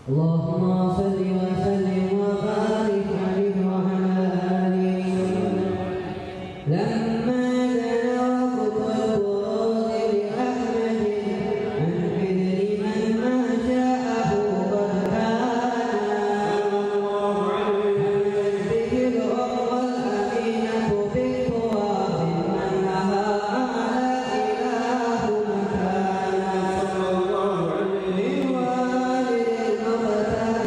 اللهم صل وسلم وبارك عليه وعلى آله لما كان وقت الخروج لأحمد عن حذر من ما شاءه قد كان به الأخوة الأمينة بالتراب من لها على إله مكانا من والد المختار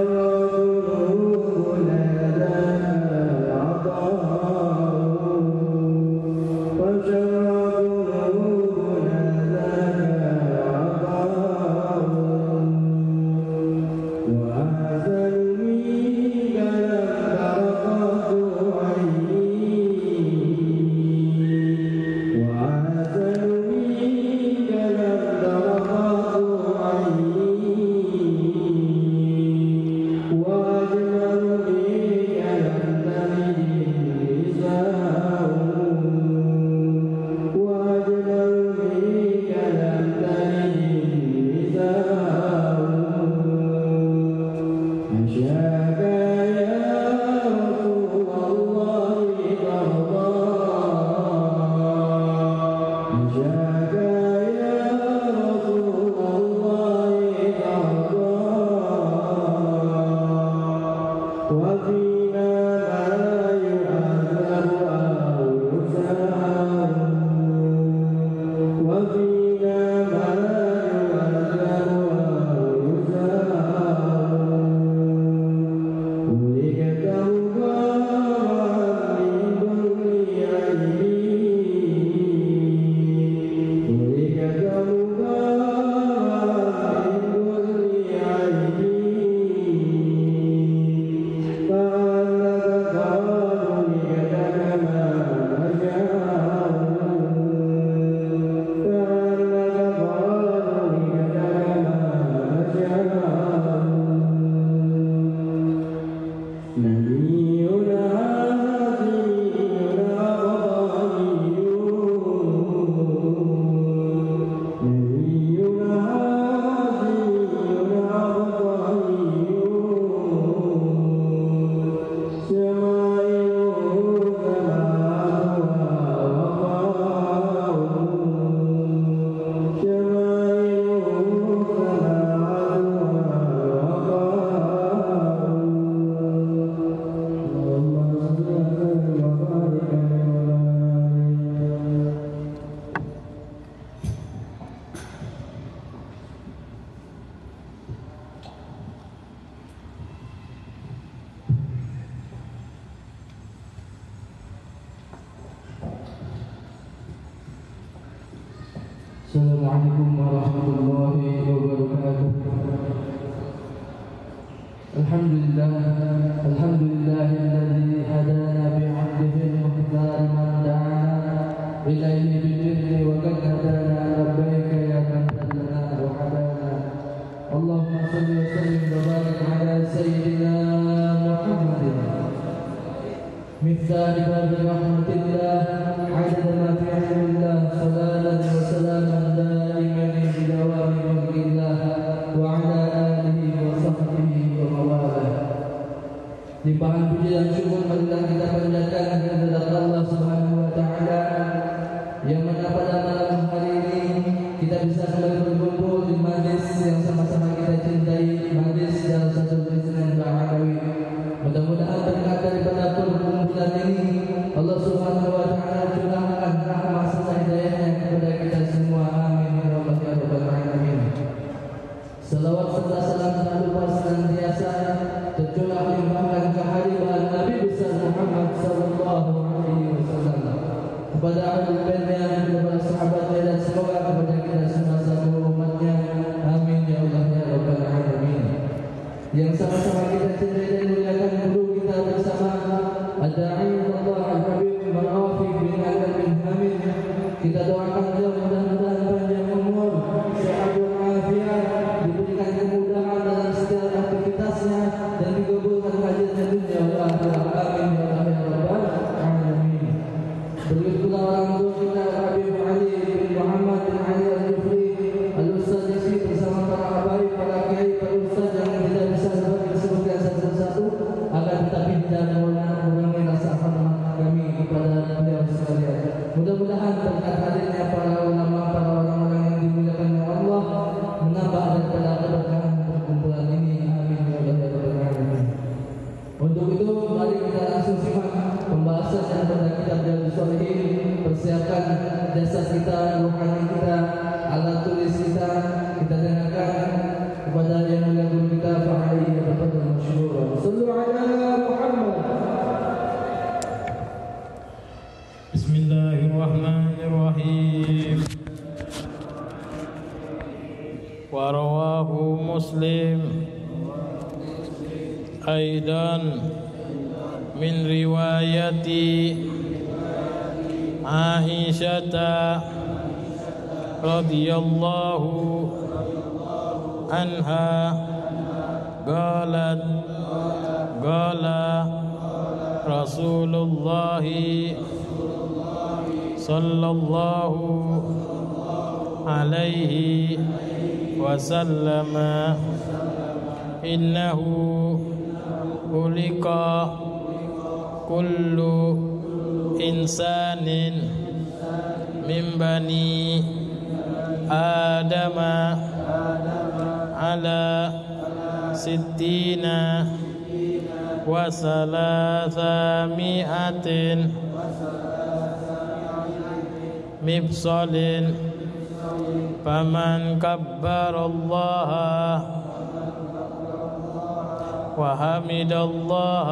Assalamualaikum warahmatullahi wabarakatuh. Alhamdulillahilladzi hadana bi'abdihi al-mukhtar man da'ana ilayhi bi'idhnihi wa qad hadana labbaika ya man hadana wa hadana. Allahumma salli wa sallim wa barik ala sayyidina Muhammadin miftah babi rahmatillah adada ma fi ilmillah salatan wa salaman daiman bidawami mulkillah wa ala alihi wa sahbihi wa mawalah. Limpahan puji dan syukur marilah kita panjatkan kehadirat Allah Subhanahu wa taala yang mana pada malam hari ini kita bisa kembali berkumpul di majlis yang sama-sama kita cintai, majlis dalam satu Islam Ba'alawi. Mudah-mudahan berkat daripada perkumpulan ini Allah Subhanahu wa taala curahkan rahmat serta hidayahnya kepada kita semua. Amin ya rabbal alamin. Selawat serta salam tak lupa senantiasa tercurah limpahkan kehadiran Nabi besar Muhammad sallallahu alaihi wasallam kepada ahli baitnya, kepada sahabatnya, dan semoga kepada kita semua satu umatnya. Amin ya Allah ya rabbal alamin. Yang sama-sama kita cintai dan muliakan guru kita bersama Ad-Da'i Allah Al-Habib Al-Rafiq bin Adam bin Hamid. Kita doakan dia mudah-mudahan panjang umur, sehat walafiat, diberikan kemudahan dalam setiap aktivitasnya dan dikabulkan hajatnya dunia wal akhirah. Amin ya Allah ya rabbal alamin. Berikut pula orang tua kita Habib Ali bin Muhammad bin Ali Al-Jufri Al-Ustaz Yasir bersama para habaib, para kiai, para ustaz yang tidak bisa disebutkan satu-satu, akan tetapi tidak mengurangi rasa hormat kami kepada beliau sekalian. Mudah-mudahan berkat hadirnya para أيضا من رواية عائشة رضي الله عنها قالت قال رسول الله صلى الله عليه وسلم إنه خلق كل إنسان من بني آدم على 60 و300 مفصل فمن كبر الله وحمد الله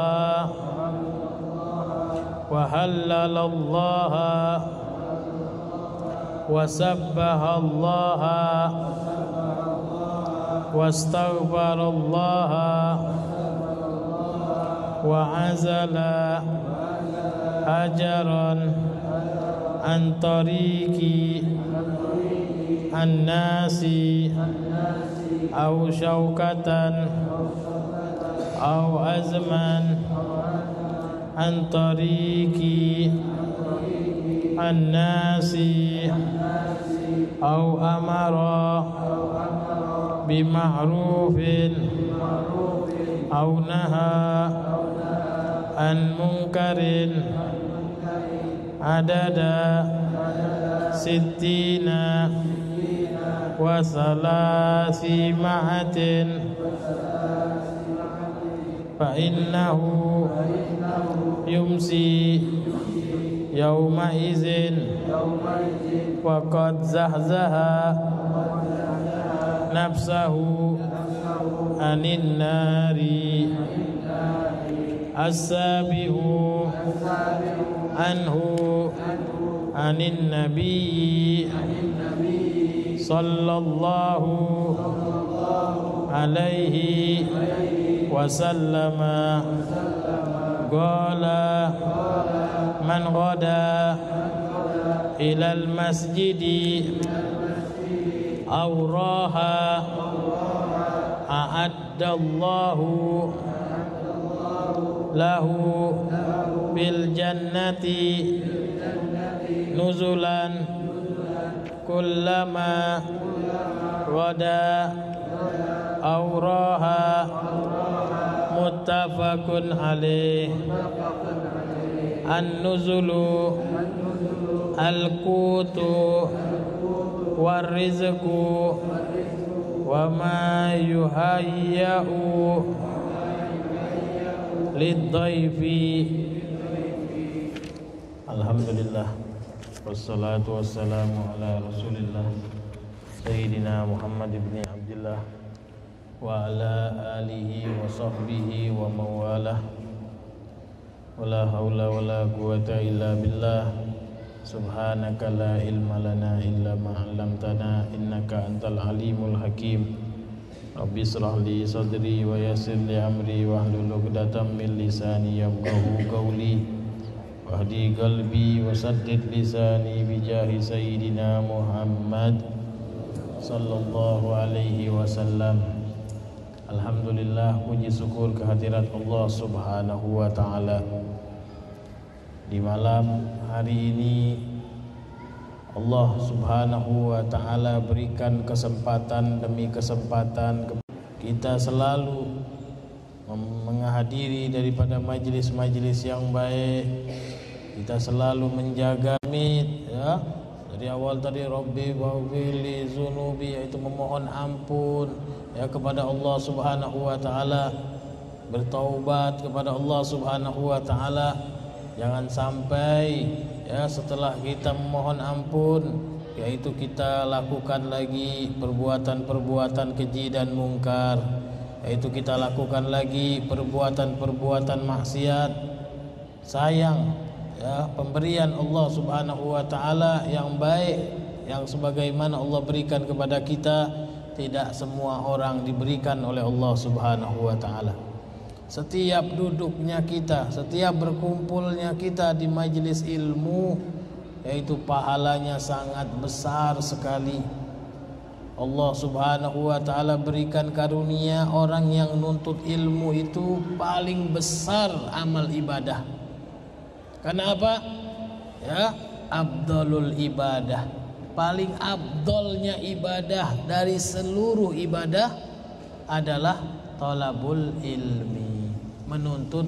وهلل الله وسبح الله واستغفر الله وعزل أجرا عن طريق الناس أو شوكة أو أزما عن طريق الناس أو أمر بمعروف أو نهى عن منكر عدد 60 و300 فإنه يمسي يومئذ وقد زحزح نفسه عن النار. السابع عنه عن النبي صلى الله عليه وسلم قال من غدا إلى المسجد أو راها أعد الله له بالجنة نزلا كلما غدا أو راها متفق عليه. النزل القوت والرزق وما يهيأ للضيف. Alhamdulillah wassalatu wassalamu ala rasulillah Sayyidina Muhammad ibn Abdillah wa ala alihi wa sahbihi wa mawalah. Wala hawla wala quwata illa billah. Subhanaka la ilma lana illa ma 'allamtana innaka antal alimul hakim. Rabbi shrah li sadri wa yassir li amri wahlul 'uqdatam min lisani yafqahu qawli. Wahdi qalbi wa saddid lisani bijahi sayyidina Muhammad sallallahu alaihi wasallam. Alhamdulillah, puji syukur kehadirat Allah subhanahu wa ta'ala. Di malam hari ini Allah subhanahu wa ta'ala berikan kesempatan demi kesempatan kita selalu menghadiri daripada majlis-majlis yang baik. Kita selalu menjaga ya. Dari awal tadi Rabbi waghfirli dzunubi, yaitu memohon ampun ya kepada Allah Subhanahu wa taala, bertaubat kepada Allah Subhanahu wa taala. Jangan sampai ya setelah kita memohon ampun yaitu kita lakukan lagi perbuatan-perbuatan keji dan mungkar, yaitu kita lakukan lagi perbuatan-perbuatan maksiat. Sayang ya, pemberian Allah Subhanahu wa taala yang baik yang sebagaimana Allah berikan kepada kita tidak semua orang diberikan oleh Allah Subhanahu wa taala. setiap duduknya kita, setiap berkumpulnya kita di majelis ilmu, yaitu pahalanya sangat besar sekali. Allah Subhanahu wa taala berikan karunia orang yang nuntut ilmu itu paling besar amal ibadah. Karena apa? Ya, afdalul ibadah. Paling afdalnya ibadah dari seluruh ibadah adalah talabul ilmi, menuntut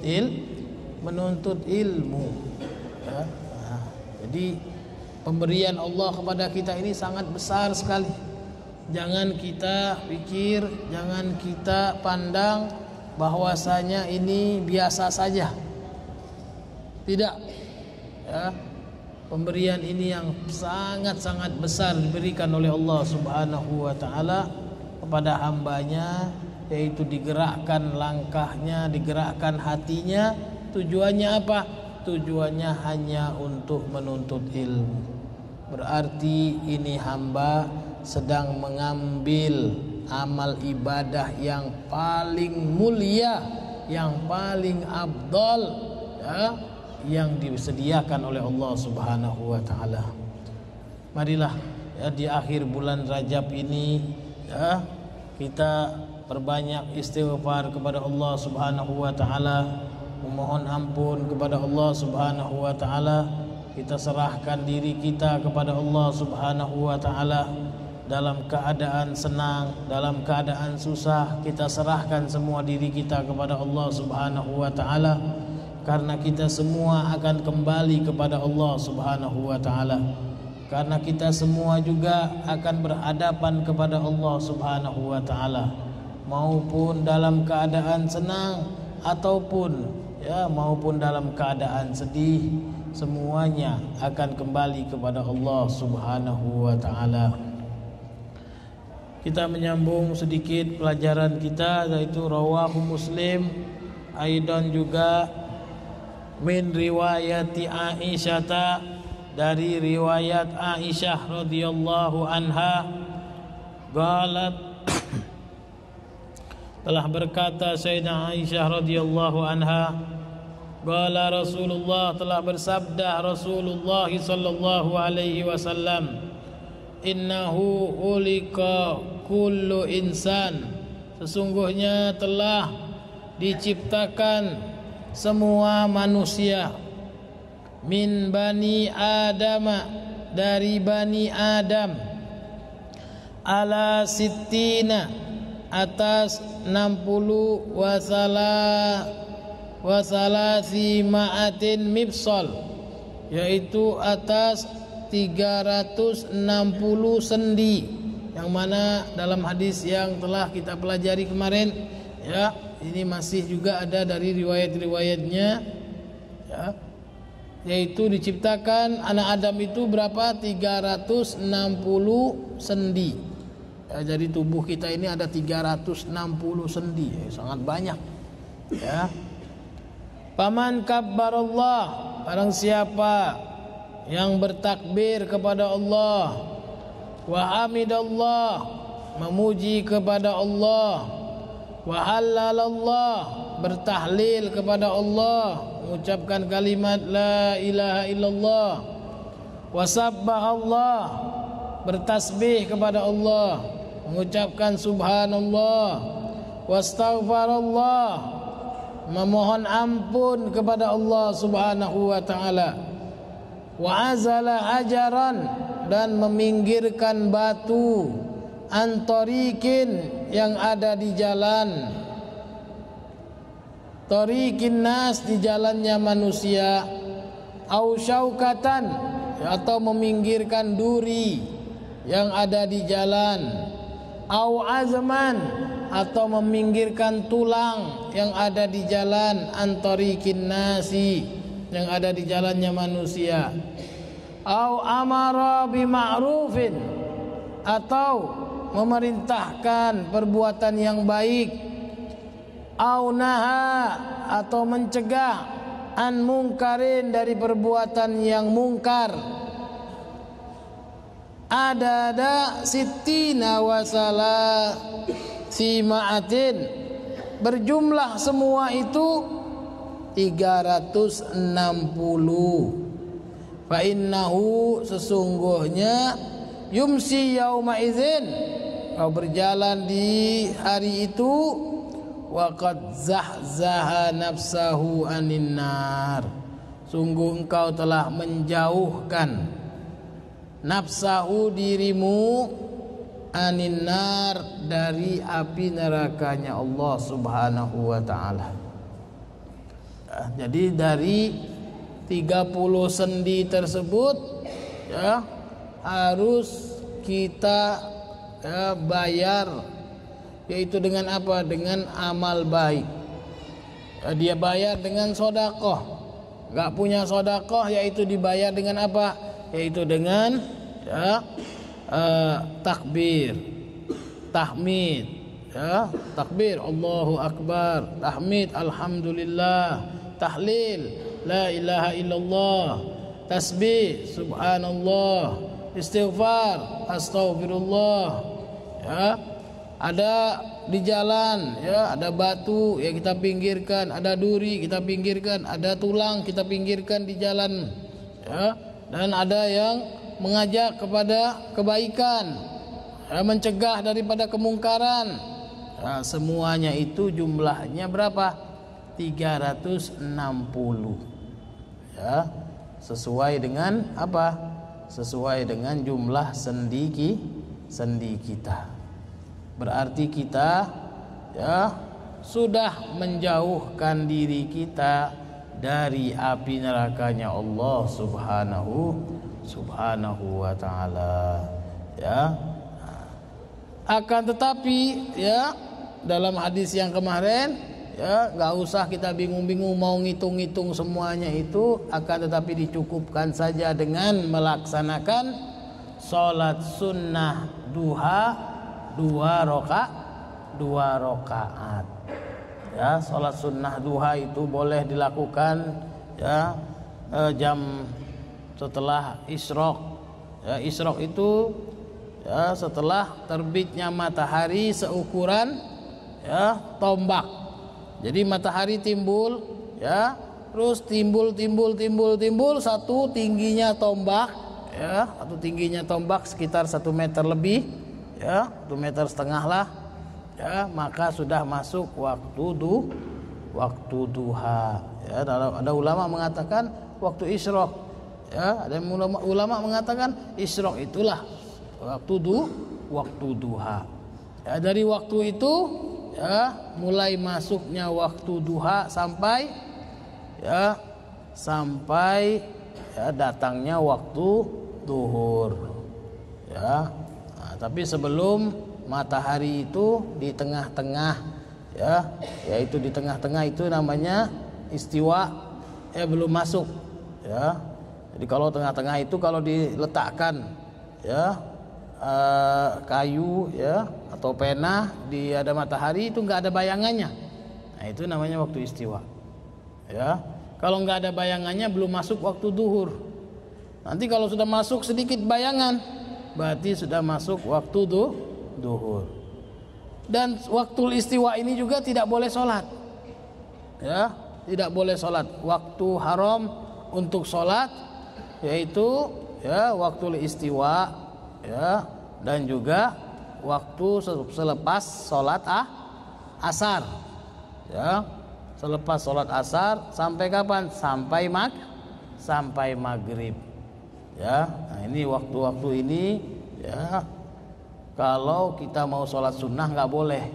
ilmu. Ya. Nah, jadi pemberian Allah kepada kita ini sangat besar sekali. Jangan kita pikir, jangan kita pandang bahwasanya ini biasa saja. Tidak. Ya. Pemberian ini yang sangat-sangat besar diberikan oleh Allah Subhanahu wa taala kepada hambanya, yaitu digerakkan langkahnya, digerakkan hatinya. Tujuannya apa? Tujuannya hanya untuk menuntut ilmu. Berarti ini hamba sedang mengambil amal ibadah yang paling mulia, yang paling afdal, ya, yang disediakan oleh Allah Subhanahu wa taala. Marilah ya, di akhir bulan Rajab ini ya, kita perbanyak istighfar kepada Allah Subhanahu wa taala, memohon ampun kepada Allah Subhanahu wa taala. Kita serahkan diri kita kepada Allah Subhanahu wa taala dalam keadaan senang, dalam keadaan susah. Kita serahkan semua diri kita kepada Allah Subhanahu wa taala, karena kita semua akan kembali kepada Allah Subhanahu wa taala. Karena kita semua juga akan berhadapan kepada Allah Subhanahu wa taala, maupun dalam keadaan senang ataupun maupun dalam keadaan sedih, semuanya akan kembali kepada Allah Subhanahu wa taala. Kita menyambung sedikit pelajaran kita, yaitu rawahu Muslim aidan juga min riwayati Aisyah, dari riwayat Aisyah radhiyallahu anha, qalat telah berkata Sayyidah Aisyah radhiyallahu anha, qala Rasulullah, telah bersabda Rasulullah sallallahu alaihi wasallam, innahu ulika kullu insan, sesungguhnya telah diciptakan semua manusia, min bani Adam, dari bani Adam, ala sittina, atas 60 wasalasi ma'atin mifsal, yaitu atas 360 sendi, yang mana dalam hadis yang telah kita pelajari kemarin ya, ini masih juga ada dari riwayat-riwayatnya ya, yaitu diciptakan anak Adam itu berapa? 360 sendi ya, jadi tubuh kita ini ada 360 sendi ya, sangat banyak ya. Paman kabbarallah, barang siapa yang bertakbir kepada Allah, wa hamidallah, memuji kepada Allah, wa halalallah, bertahlil kepada Allah, mengucapkan kalimat la ilaha illallah, wa sabbahallah, bertasbih kepada Allah, mengucapkan subhanallah, wastaghfarallah, memohon ampun kepada Allah Subhanahu wa taala, wa azala hajaran, dan meminggirkan batu, antarikin, yang ada di jalan, tarikin nas, di jalannya manusia, au syaukatan, atau meminggirkan duri yang ada di jalan, au azman, atau meminggirkan tulang yang ada di jalan, antarikin nasi, yang ada di jalannya manusia, au amara bima'rufin, atau memerintahkan perbuatan yang baik, au naha, atau mencegah, an mungkarin, dari perbuatan yang mungkar, ada sittina wasala sima'atin, berjumlah semua itu 360. Fa innahu, sesungguhnya, yumsi yauma idzin, kau berjalan di hari itu, wa qad zahzaha nafsahu anin nar, sungguh engkau telah menjauhkan nafsahu, dirimu, anin nar, dari api nerakanya Allah Subhanahu wa taala. Jadi dari 30 sendi tersebut ya harus kita bayar, yaitu dengan apa? Dengan amal baik. Dia bayar dengan sodakoh. Gak punya sodakoh, yaitu dibayar dengan apa? Yaitu dengan takbir, tahmid, takbir Allahu Akbar, tahmid alhamdulillah, tahlil la ilaha illallah, tasbih subhanallah, istighfar astaghfirullah. Ada di jalan ada batu kita pinggirkan, ada duri kita pinggirkan, ada tulang kita pinggirkan di jalan dan ada yang mengajak kepada kebaikan, mencegah daripada kemungkaran. Semuanya itu jumlahnya berapa? 360. Sesuai dengan apa? Sesuai dengan jumlah sendi kita. Berarti kita sudah menjauhkan diri kita dari api nerakanya Allah Subhanahu wa taala. Akan tetapi dalam hadis yang kemarin gak usah kita bingung-bingung mau ngitung-ngitung semuanya itu, akan tetapi dicukupkan saja dengan melaksanakan sholat sunnah duha 2 rakaat. Sholat sunnah duha itu boleh dilakukan jam setelah isyraq. Isyraq itu setelah terbitnya matahari seukuran tombak. Jadi matahari timbul terus timbul satu tingginya tombak sekitar 1 meter lebih 1,5 meter lah, maka sudah masuk waktu duha. Ada ulama mengatakan waktu isyraq, ada ulama mengatakan isyraq itulah waktu duha. Dari waktu itu mulai masuknya waktu duha sampai datangnya waktu zuhur. Tapi sebelum matahari itu di tengah-tengah yaitu di tengah-tengah itu namanya istiwa, belum masuk. Jadi kalau tengah-tengah itu kalau diletakkan kayu atau pena di ada matahari itu nggak ada bayangannya, nah itu namanya waktu istiwa. Kalau nggak ada bayangannya belum masuk waktu duhur. Nanti kalau sudah masuk sedikit bayangan berarti sudah masuk waktu duhur. Dan waktu istiwa ini juga tidak boleh sholat, tidak boleh sholat. Waktu haram untuk sholat yaitu waktu istiwa dan juga waktu selepas sholat asar. Selepas sholat asar sampai kapan? Sampai maghrib. Nah ini waktu-waktu ini kalau kita mau sholat sunnah nggak boleh.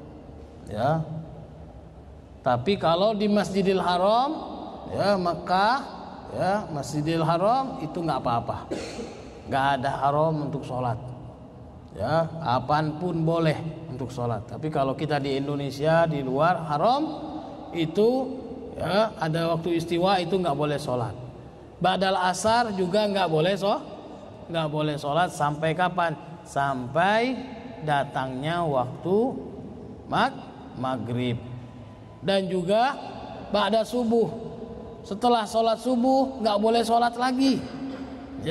Tapi kalau di Masjidil Haram maka Masjidil Haram itu nggak apa-apa, nggak ada haram untuk sholat. Kapanpun boleh untuk sholat. Tapi kalau kita di Indonesia di luar haram itu ada waktu istiwa itu nggak boleh sholat. Ba'dal asar juga nggak boleh sholat sampai kapan? Sampai datangnya waktu maghrib. Dan juga ba'da subuh, setelah sholat subuh nggak boleh sholat lagi.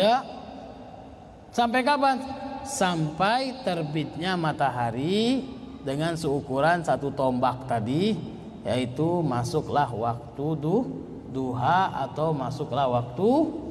Sampai kapan? Sampai terbitnya matahari dengan seukuran 1 tombak tadi, yaitu masuklah waktu duha atau masuklah waktu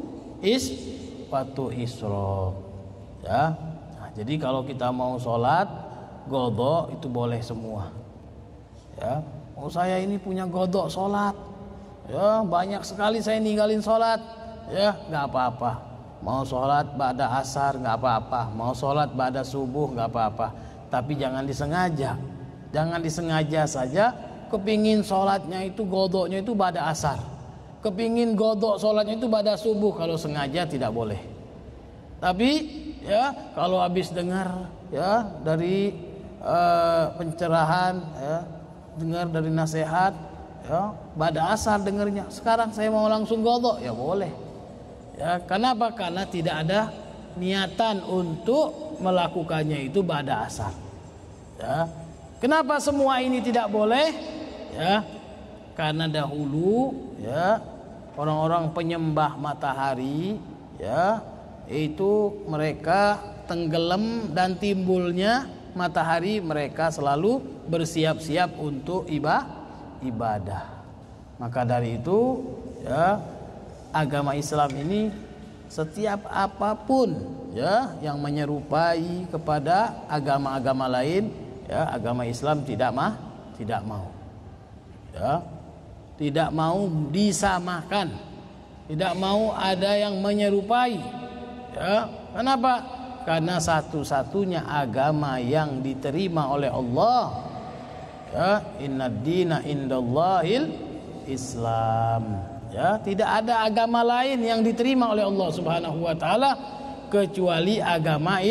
isyraq. Ya. Nah, jadi kalau kita mau sholat qadha itu boleh semua. Ya. Oh, saya ini punya qadha sholat. Ya, banyak sekali saya ninggalin sholat. Ya, nggak apa-apa. Mau sholat ba'da asar nggak apa-apa. Mau sholat ba'da subuh nggak apa-apa. Tapi jangan disengaja. Jangan disengaja saja. Kepingin sholatnya itu qadhanya itu ba'da asar. Kepingin qadha sholatnya itu ba'da subuh. Kalau sengaja tidak boleh. Tapi ya kalau habis dengar ya dari pencerahan, ya, dengar dari nasihat, ya, ba'da asar dengarnya. Sekarang saya mau langsung qadha, ya boleh. Ya, kenapa? Karena tidak ada niatan untuk melakukannya itu ba'da asar. Ya. Kenapa semua ini tidak boleh? Ya, karena dahulu ya orang-orang penyembah matahari ya itu mereka tenggelam dan timbulnya matahari mereka selalu bersiap-siap untuk ibadah. Maka dari itu ya agama Islam ini setiap apapun ya yang menyerupai kepada agama-agama lain ya agama Islam tidak mau. Ya, tidak mau disamakan, tidak mau ada yang menyerupai. Ya, kenapa? Karena satu-satunya agama yang diterima oleh Allah, ya, innad dina indallahil Islam. Ya, tidak ada agama lain yang diterima oleh Allah Subhanahu wa taala kecuali agama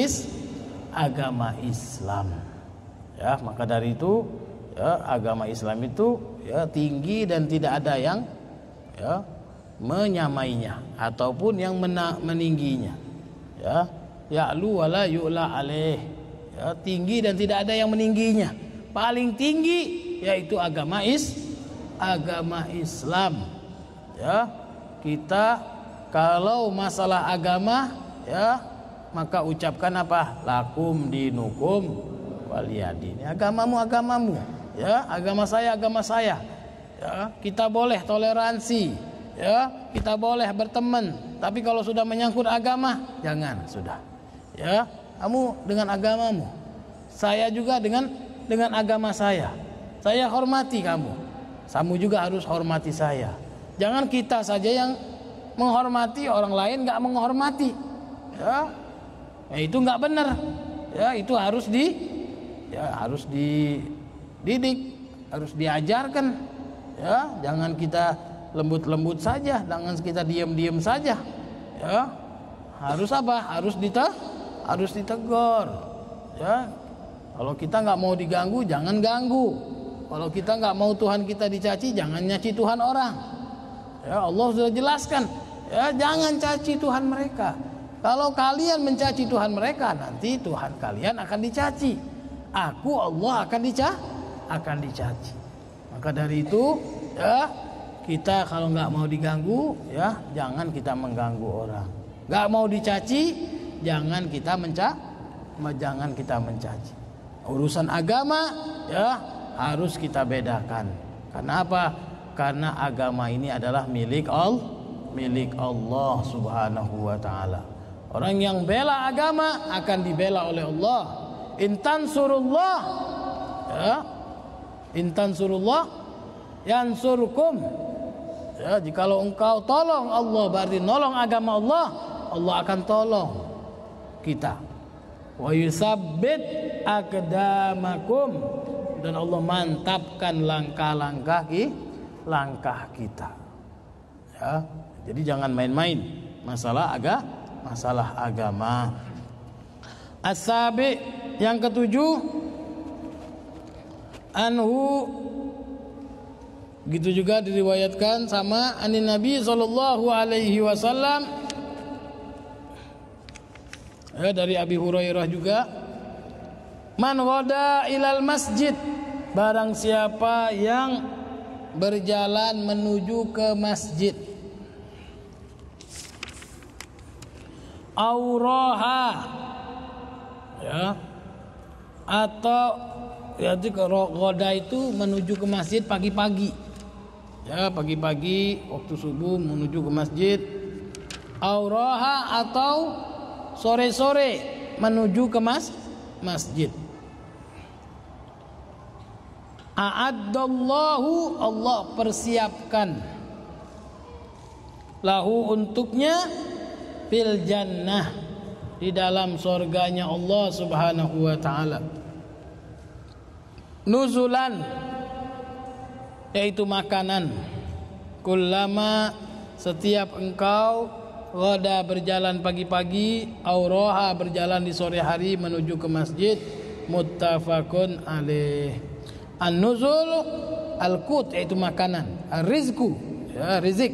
Islam. Ya, maka dari itu ya, agama Islam itu ya tinggi dan tidak ada yang ya menyamainya ataupun yang meningginya. Ya, ya'lu wala yu'la alaih. Ya, tinggi dan tidak ada yang meningginya. Paling tinggi yaitu agama Islam. Ya, kita kalau masalah agama ya maka ucapkan apa? Lakum dinukum waliyadin. Agamamu. Ya, agama saya. Ya, kita boleh toleransi. Ya, kita boleh berteman. Tapi kalau sudah menyangkut agama, jangan sudah. Ya, kamu dengan agamamu. Saya juga dengan agama saya. Saya hormati kamu. Kamu juga harus hormati saya. Jangan kita saja yang menghormati, orang lain nggak menghormati. Ya, itu nggak benar. Ya, itu harus dididik, harus diajarkan. Ya, jangan kita lembut-lembut saja, jangan kita diam-diam saja. Ya, harus apa? Harus ditegur. Ya, kalau kita nggak mau diganggu, jangan ganggu. Kalau kita nggak mau Tuhan kita dicaci, jangan nyaci Tuhan orang. Ya, Allah sudah jelaskan. Ya, jangan caci Tuhan mereka. Kalau kalian mencaci Tuhan mereka, nanti Tuhan kalian akan dicaci. Aku Allah akan dicaci. Maka dari itu, ya kita kalau nggak mau diganggu, ya jangan kita mengganggu orang. Nggak mau dicaci, jangan kita mencaci. Urusan agama, ya harus kita bedakan. Karena apa? Karena agama ini adalah milik Allah Subhanahu wa taala. Orang yang bela agama akan dibela oleh Allah. Intansurullah, ya, intansurullah yansurkum. Ya, jikalau engkau tolong Allah, berarti nolong agama Allah, Allah akan tolong kita. Wa yusabbit aqdamakum, dan Allah mantapkan langkah kita. Ya, jadi jangan main-main masalah agama. As-sabi, yang ketujuh, anhu, gitu juga diriwayatkan sama anin Nabi sallallahu alaihi wasallam, ya, dari Abi Hurairah juga, man ghada ilal masjid, barang siapa yang berjalan menuju ke masjid, auraha, ya, atau Berarti ghoda itu menuju ke masjid pagi-pagi. Ya, pagi-pagi waktu subuh menuju ke masjid. Au raha atau sore-sore menuju ke masjid. A'addallahu, Allah persiapkan lahu untuknya fil jannah, di dalam surganya Allah Subhanahu wa taala. Nuzulan, yaitu makanan. Kullama, setiap engkau ghada berjalan pagi-pagi, auraha berjalan di sore hari menuju ke masjid. Muttafaqun alaih. An-nuzul al-qut, yaitu makanan. Ar-rizqu, ya, rizq.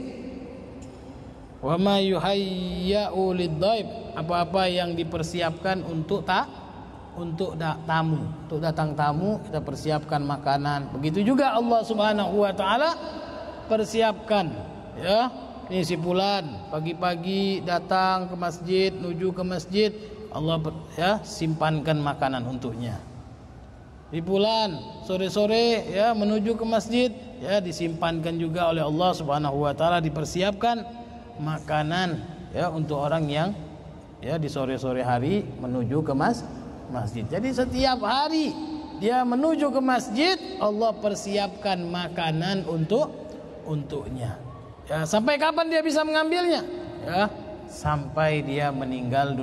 Wa ma yuhayya'u lid-dhaib, apa-apa yang dipersiapkan untuk tamu, untuk datang tamu kita persiapkan makanan. Begitu juga Allah Subhanahu wa taala persiapkan, ya. Ini si fulan pagi-pagi datang ke masjid, menuju ke masjid, Allah ya simpankan makanan untuknya. Di bulan sore-sore ya menuju ke masjid, ya disimpankan juga oleh Allah Subhanahu wa taala, dipersiapkan makanan ya untuk orang yang ya di sore-sore hari menuju ke masjid. Jadi setiap hari dia menuju ke masjid, Allah persiapkan makanan untuknya. Ya, sampai kapan dia bisa mengambilnya? Ya, sampai dia meninggal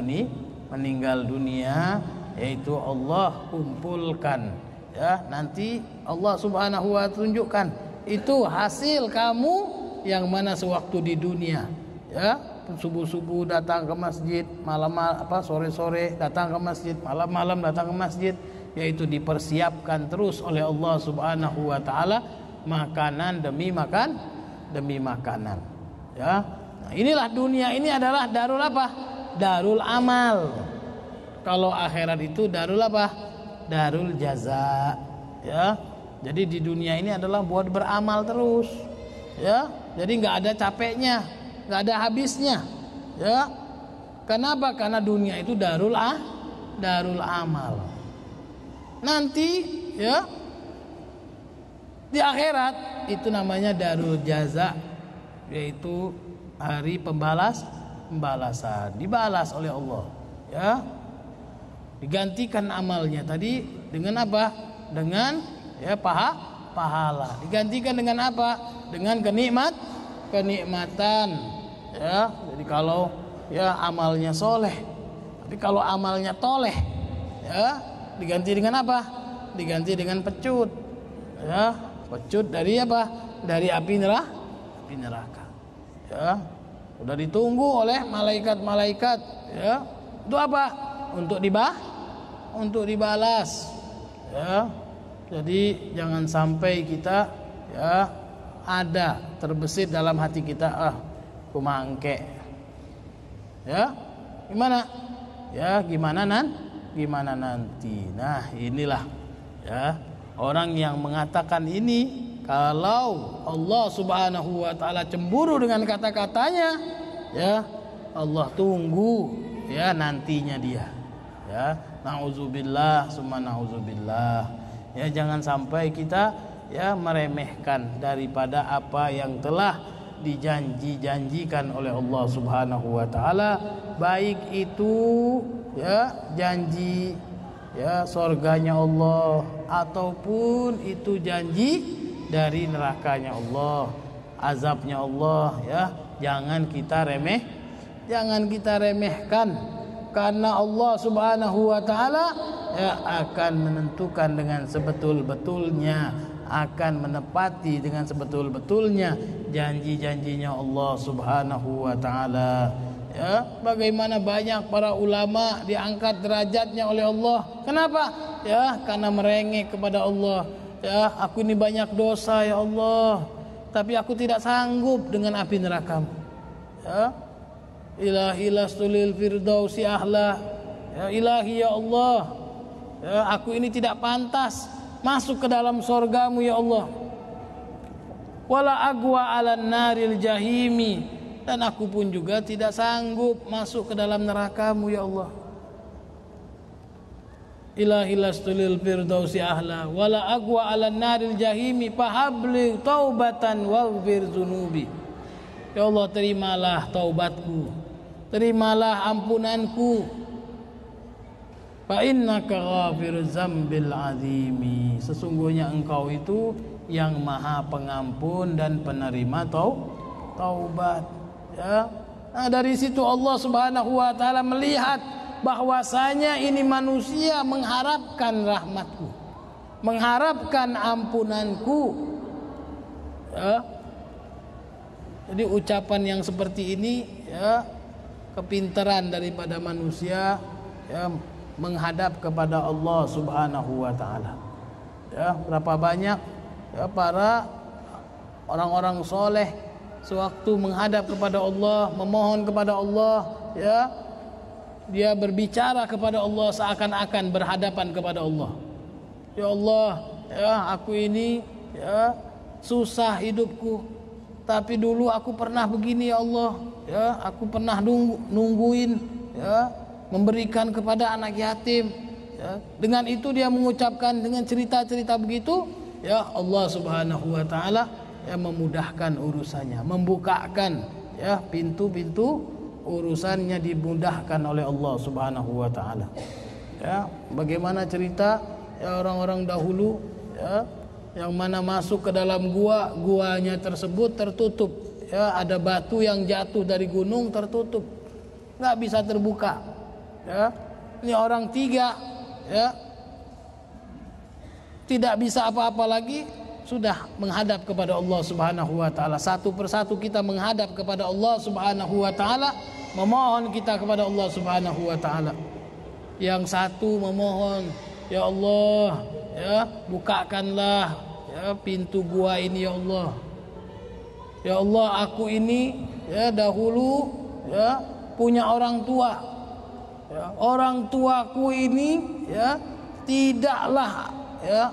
dunia, yaitu Allah kumpulkan. Ya, nanti Allah Subhanahu wa taala tunjukkan itu hasil kamu yang mana sewaktu di dunia. Ya, subuh-subuh datang ke masjid, sore-sore datang ke masjid, malam-malam datang ke masjid, yaitu dipersiapkan terus oleh Allah Subhanahu wa taala makanan demi makanan. Ya. Nah, inilah dunia ini adalah darul apa? Darul amal. Kalau akhirat itu darul apa? Darul jaza. Ya. Jadi di dunia ini adalah buat beramal terus. Ya. Jadi enggak ada capeknya, enggak ada habisnya. Ya. Kenapa? Karena dunia itu darul amal. Nanti ya di akhirat itu namanya darul jaza, yaitu hari pembalasan, dibalas oleh Allah. Ya. Digantikan amalnya tadi dengan apa? Dengan ya pahala. Digantikan dengan apa? Dengan kenikmatan. Ya. Jadi kalau ya amalnya soleh, tapi kalau amalnya toleh, ya diganti dengan apa? Diganti dengan pecut. Ya, pecut dari apa? Dari api neraka. Ya. Sudah ditunggu oleh malaikat-malaikat, ya. Itu apa? Untuk dibalas. Ya. Jadi jangan sampai kita ya ada terbesit dalam hati kita, aku mangke. Ya. Gimana? Ya, gimana nanti. Nah, inilah ya orang yang mengatakan ini, kalau Allah Subhanahu wa taala cemburu dengan kata-katanya, ya Allah tunggu ya nantinya dia. Ya, nauzubillah summa nauzubillah. Ya, jangan sampai kita ya meremehkan daripada apa yang telah dijanjikan oleh Allah Subhanahu wa taala, baik itu ya janji ya surganya Allah ataupun itu janji dari nerakanya Allah, azabnya Allah. Ya, jangan kita remehkan, karena Allah Subhanahu wa taala ya akan menentukan dengan sebetul-betulnya, akan menepati dengan sebetul-betulnya janji-janjinya Allah Subhanahu wa taala. Ya, bagaimana banyak para ulama diangkat derajatnya oleh Allah. Kenapa? Ya, karena merengek kepada Allah. Ya, aku ini banyak dosa ya Allah, tapi aku tidak sanggup dengan api neraka. Ya, ilahi lastulil firdausi ahla. Ya ilahi ya Allah, ya aku ini tidak pantas masuk ke dalam surgamu ya Allah. Wala agwa alan naril jahimi, dan aku pun juga tidak sanggup masuk ke dalam nerakamu ya Allah. ilahi lastulil firdausi ahla wala aqwa 'alan naril jahimi fahabli taubatan waghfir dzunubi. Ya Allah, terimalah taubatku, terimalah ampunanku. Fa innaka ghafiruz dzambil azimi. Sesungguhnya Engkau itu yang Maha Pengampun dan penerima taubat. Ya. Nah, dari situ Allah Subhanahu wa taala melihat bahwasanya ini manusia mengharapkan rahmatku, mengharapkan ampunanku. Ya. Jadi ucapan yang seperti ini ya kepintaran daripada manusia ya menghadap kepada Allah Subhanahu wa taala. Ya, berapa banyak ya para orang-orang soleh sewaktu menghadap kepada Allah, memohon kepada Allah, ya dia berbicara kepada Allah seakan-akan berhadapan kepada Allah. Ya Allah, ya aku ini ya susah hidupku, tapi dulu aku pernah begini ya Allah, ya aku pernah nungguin ya memberikan kepada anak yatim. Ya, dengan itu dia mengucapkan dengan cerita-cerita begitu, ya Allah Subhanahu wa taala ya memudahkan urusannya, membukakan ya pintu-pintu urusannya dimudahkan oleh Allah Subhanahu wa taala. Ya, bagaimana cerita ya orang-orang dahulu ya yang mana masuk ke dalam guanya tersebut tertutup, ya ada batu yang jatuh dari gunung tertutup, nggak bisa terbuka. Ya, ini orang tiga ya tidak bisa apa-apa lagi, sudah menghadap kepada Allah Subhanahu wa taala. Satu persatu kita menghadap kepada Allah Subhanahu wa taala, memohon kita kepada Allah Subhanahu wa taala. Yang satu memohon, ya Allah, ya bukakanlah ya pintu gua ini ya Allah. Ya Allah, aku ini ya dahulu ya punya orang tua. Ya, orang tuaku ini ya tidaklah ya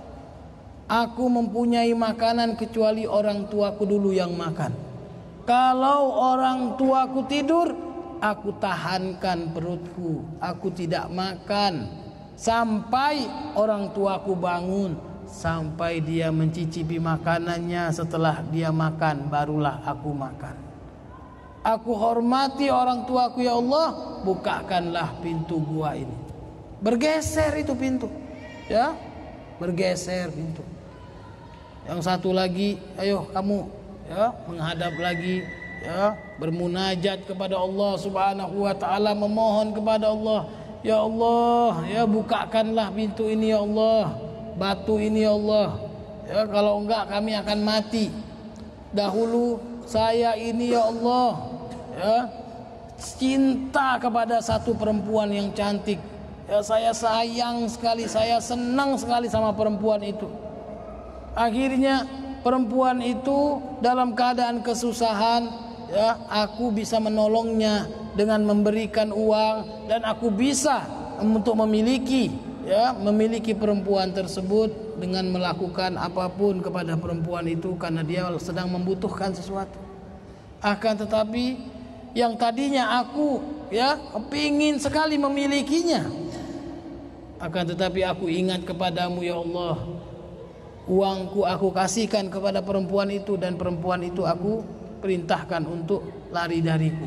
aku mempunyai makanan kecuali orang tuaku dulu yang makan. Kalau orang tuaku tidur, aku tahankan perutku, aku tidak makan sampai orang tuaku bangun, sampai dia mencicipi makanannya. Setelah dia makan, barulah aku makan. Aku hormati orang tuaku ya Allah, bukakanlah pintu gua ini. Bergeser itu pintu, ya bergeser pintu. Yang satu lagi, ayo kamu ya menghadap lagi, ya bermunajat kepada Allah Subhanahu wa taala, memohon kepada Allah, ya Allah, ya bukakanlah pintu ini ya Allah, batu ini ya Allah, ya kalau enggak kami akan mati. Dahulu saya ini ya Allah ya cinta kepada satu perempuan yang cantik, ya saya sayang sekali, saya senang sekali sama perempuan itu. Akhirnya perempuan itu dalam keadaan kesusahan, ya aku bisa menolongnya dengan memberikan uang, dan aku bisa untuk memiliki perempuan tersebut dengan melakukan apapun kepada perempuan itu karena dia sedang membutuhkan sesuatu. Akan tetapi yang tadinya aku ya kepingin sekali memilikinya, akan tetapi aku ingat kepadamu ya Allah, uangku aku kasihkan kepada perempuan itu, dan perempuan itu aku perintahkan untuk lari dariku.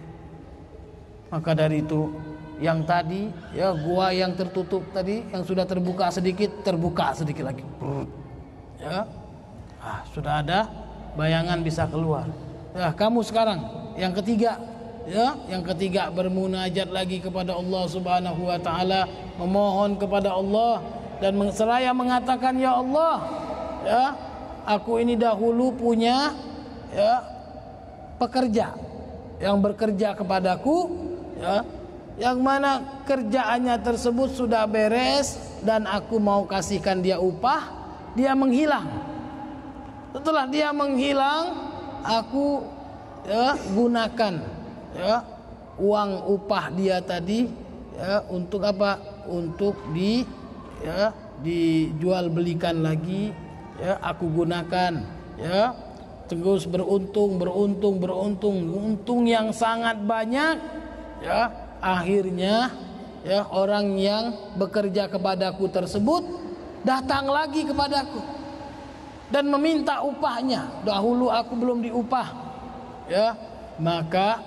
Maka dari itu yang tadi ya gua yang tertutup tadi, yang sudah terbuka sedikit lagi, ya sudah ada bayangan bisa keluar. Ya kamu sekarang yang ketiga, ya yang ketiga bermunajat lagi kepada Allah Subhanahu wa taala, memohon kepada Allah dan seraya mengatakan, ya Allah, ya aku ini dahulu punya ya pekerja yang bekerja kepadaku, ya yang mana kerjaannya tersebut sudah beres dan aku mau kasihkan dia upah, dia menghilang. Setelah dia menghilang, aku ya gunakan ya uang upah dia tadi ya untuk apa? Untuk dijual belikan lagi, ya aku gunakan ya terus beruntung untung yang sangat banyak, ya akhirnya ya, orang yang bekerja kepadaku tersebut datang lagi kepadaku dan meminta upahnya. Dahulu aku belum diupah, ya, maka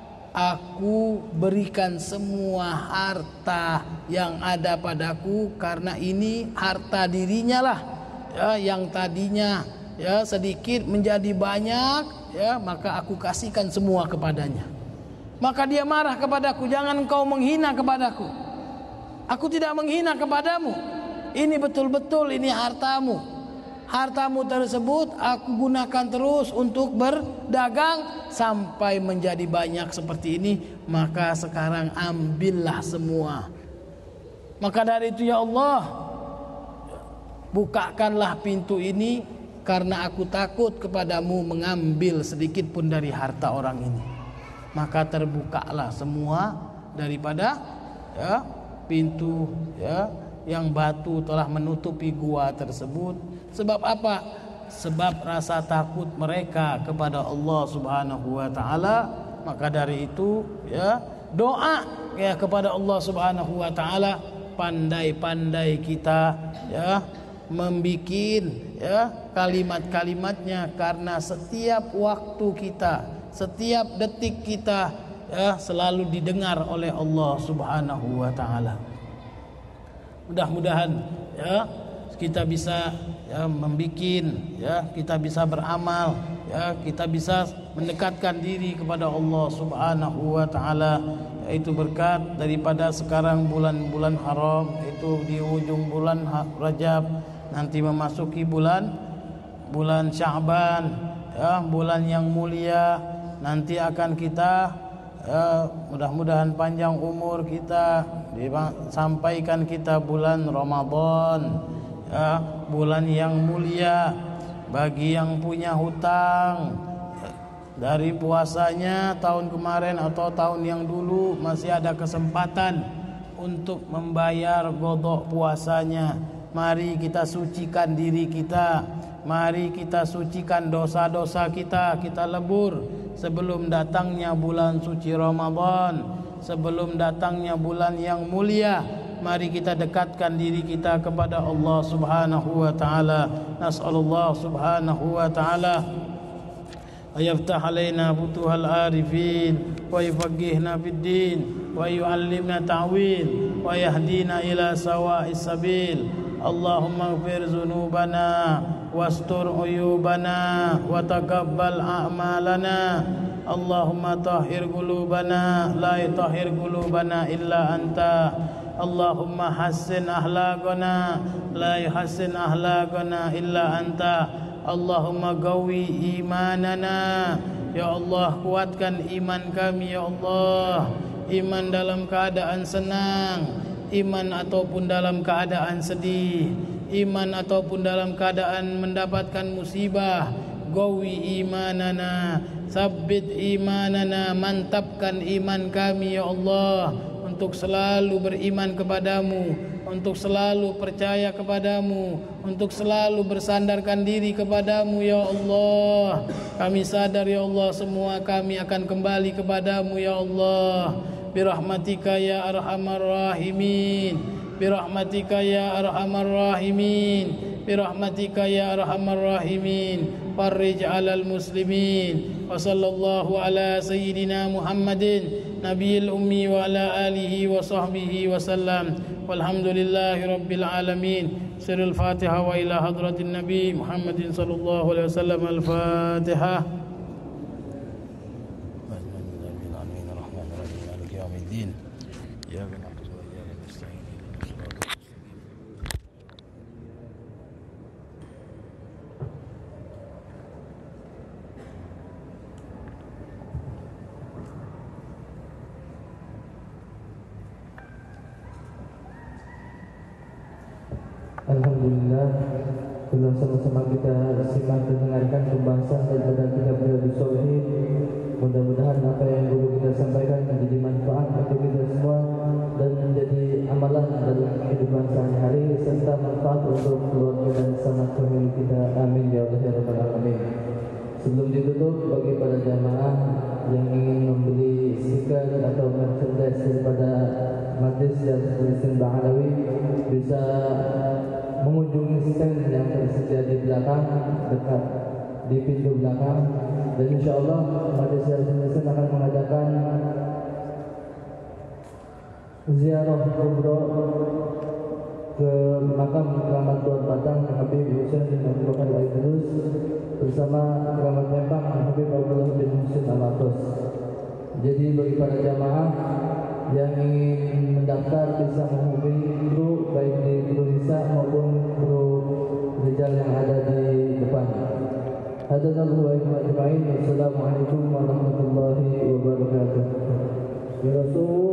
aku berikan semua harta yang ada padaku, karena ini harta dirinya lah, ya, yang tadinya ya sedikit menjadi banyak, ya, maka aku kasihkan semua kepadanya. Maka dia marah kepadaku, jangan engkau menghina kepadaku. Aku tidak menghina kepadamu. Ini betul-betul ini hartamu. Hartamu tersebut aku gunakan terus untuk berdagang sampai menjadi banyak seperti ini. Maka sekarang ambillah semua. Maka dari itu ya Allah, bukakanlah pintu ini, karena aku takut kepadamu mengambil sedikit pun dari harta orang ini. Maka terbukalah semua daripada, ya, pintu, ya, yang batu telah menutupi gua tersebut. Sebab apa? Sebab rasa takut mereka kepada Allah Subhanahu wa taala. Maka dari itu, ya, doa, ya, kepada Allah Subhanahu wa taala, pandai-pandai kita, ya, membikin, ya, kalimat-kalimatnya, karena setiap waktu kita, setiap detik kita, ya, selalu didengar oleh Allah Subhanahu wa taala. Mudah-mudahan, ya, kita bisa, ya, membikin, ya, kita bisa beramal, ya, kita bisa mendekatkan diri kepada Allah Subhanahu wa taala, yaitu berkat daripada sekarang bulan-bulan haram, itu di ujung bulan Rajab, nanti memasuki bulan Sya'ban, ya, bulan yang mulia. Nanti akan kita, ya, mudah-mudahan panjang umur kita, disampaikan kita bulan Ramadan, ya, bulan yang mulia. Bagi yang punya hutang dari puasanya tahun kemarin atau tahun yang dulu, masih ada kesempatan untuk membayar qada puasanya. Mari kita sucikan diri kita, mari kita sucikan dosa-dosa kita, kita lebur sebelum datangnya bulan suci Ramadan, sebelum datangnya bulan yang mulia. Mari kita dekatkan diri kita kepada Allah Subhanahu wa taala. Nas'alullah Subhanahu wa taala ayaftah alaina futuhal arifin wa yufaqihna fid din wa yu'allimna ta'wil wa yahdina ila sawa'is sabil. Allahumma ighfir dzunubana wastur uyubana wa taqabbal a'malana. Allahumma tahhir qulubana la yutahhir qulubana illa anta. Allahumma hassin ahlaqana la yuhassin ahlaqana illa anta. Allahumma qawi imanana, ya Allah, kuatkan iman kami, ya Allah. Iman dalam keadaan senang, iman ataupun dalam keadaan sedih, iman ataupun dalam keadaan mendapatkan musibah. Qawi imanana, sabbit imanana, mantapkan iman kami, ya Allah, untuk selalu beriman kepadamu, untuk selalu percaya kepadamu, untuk selalu bersandarkan diri kepadamu, ya Allah. Kami sadar, ya Allah, semua kami akan kembali kepadamu, ya Allah. Birahmatika ya arhamar rahimin, birahmatika ya arhamar rahimin, birahmatika ya arhamar rahimin. Farrij 'alal muslimin. Wa sallallahu ala sayyidina Muhammadin nabiyil ummi wa ala alihi wa sahbihi wa sallam. Walhamdulillahi rabbil alamin. Sirrul Fatiha wa ila hadratin Nabi Muhammadin sallallahu alaihi wasallam. Al-Fatihah. Alhamdulillah, telah sama-sama kita simak dan dengarkan pembahasan daripada kitab Riyadhus Shalihin. Mudah-mudahan apa yang dulu kita sampaikan menjadi manfaat bagi kita semua dan menjadi amalan dalam kehidupan sehari-hari serta manfaat untuk keluarga dan sanak famili kita. Amin ya Allah ya rabbal alamin. Sebelum ditutup bagi para jamaah yang ingin membeli stiker atau merchandise daripada Majlis Yasin Ba'alawi bisa mengunjungi stand yang tersedia di belakang, dekat di pintu belakang. Dan insyaAllah Majlis Yasin akan mengadakan ziarah umrah ke makam keramat Tuan Padang Habib Husain bin Abdul Bakar Al-Idrus bersama keramat Lembang Habib Abdullah bin Husain Al-Atos. Jadi bagi para jamaah yang ingin mendaftar bisa menghubungi kru baik di kru Nisa maupun kru Rijal yang ada di depan. Hadanallahu wa iyyakum ajma'in. Wassalamualaikum warahmatullahi wabarakatuh. Ya Rasul